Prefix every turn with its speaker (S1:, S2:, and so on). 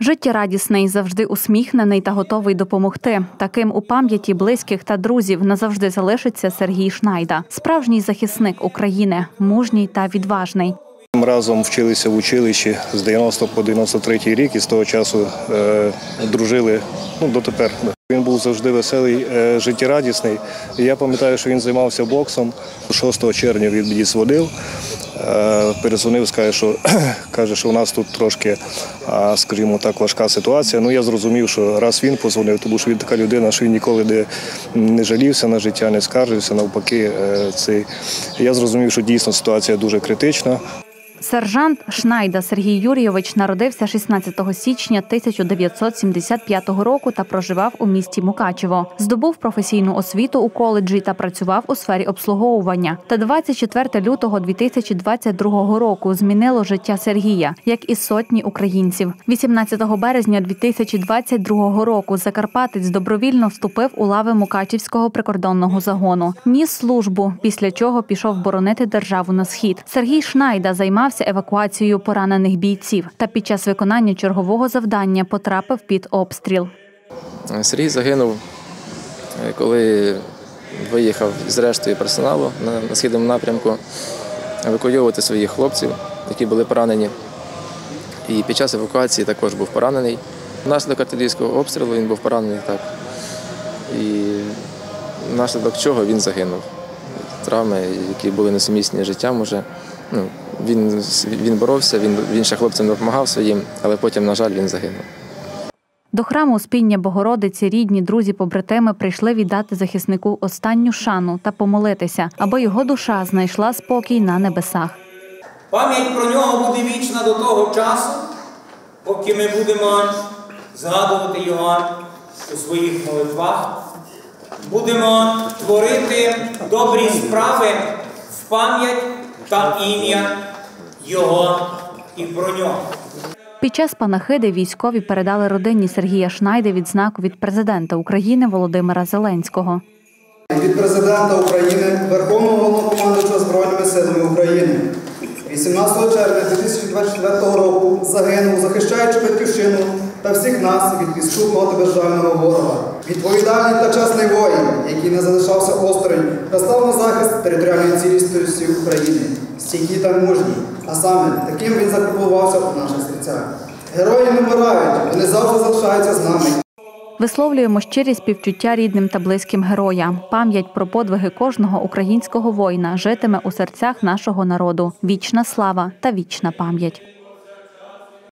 S1: Життєрадісний, завжди усміхнений та готовий допомогти. Таким у пам'яті близьких та друзів назавжди залишиться Сергій Шнайда. Справжній захисник України, мужній та відважний.
S2: Ми разом вчилися в училищі з 90 по 93 рік і з того часу дружили дотепер. Він був завжди веселий, життєрадісний. І я пам'ятаю, що він займався боксом. 6 червня від'їзд водив. Перезвонив, каже, що у нас тут трошки, скажімо так, важка ситуація. Я зрозумів, що раз він подзвонив, тому що він така людина, що він ніколи не жалівся на життя, не скаржився, навпаки. Я зрозумів, що дійсно ситуація дуже критична.
S1: Сержант Шнайда Сергій Юрійович народився 16 січня 1975 року та проживав у місті Мукачево. Здобув професійну освіту у коледжі та працював у сфері обслуговування. Та 24 лютого 2022 року змінило життя Сергія, як і сотні українців. 18 березня 2022 року закарпатець добровільно вступив у лави Мукачівського прикордонного загону. Ніс службу, після чого пішов боронити державу на схід. Сергій Шнайда займався евакуацією поранених бійців та під час виконання чергового завдання потрапив під обстріл.
S3: Сергій загинув, коли виїхав з рештою персоналу на східному напрямку евакуювати своїх хлопців, які були поранені. І під час евакуації також був поранений. Внаслідок артилерійського обстрілу він був поранений так. І внаслідок чого він загинув. Травми, які були несумісні з життям уже. Він боровся, він ще хлопцям допомагав своїм, але потім, на жаль, він загинув.
S1: До храму Успіння Богородиці рідні, друзі, побратими прийшли віддати захиснику останню шану та помолитися, аби його душа знайшла спокій на небесах.
S4: Пам'ять про нього буде вічна до того часу, поки ми будемо згадувати його у своїх молитвах, будемо творити добрі справи в пам'ять та ім'я його і про нього.
S1: Під час панахиди військові передали родині Сергія Шнайди відзнаку від президента України Володимира Зеленського.
S5: Від президента України, Верховного Головнокомандуючого Збройними силами України. 18 червня 2024 року загинув, захищаючи батьківщину та всіх нас від підступного та безжального ворога. Відповідальний та чесний воїн, який не залишався осторонь та став на захист територіальної цілісності України. Стійкий та мужній, а саме таким він закарбувався в наших серцях. Герої не вмирають, вони завжди залишаються з нами.
S1: Висловлюємо щирі співчуття рідним та близьким героям. Пам'ять про подвиги кожного українського воїна житиме у серцях нашого народу. Вічна слава та вічна пам'ять.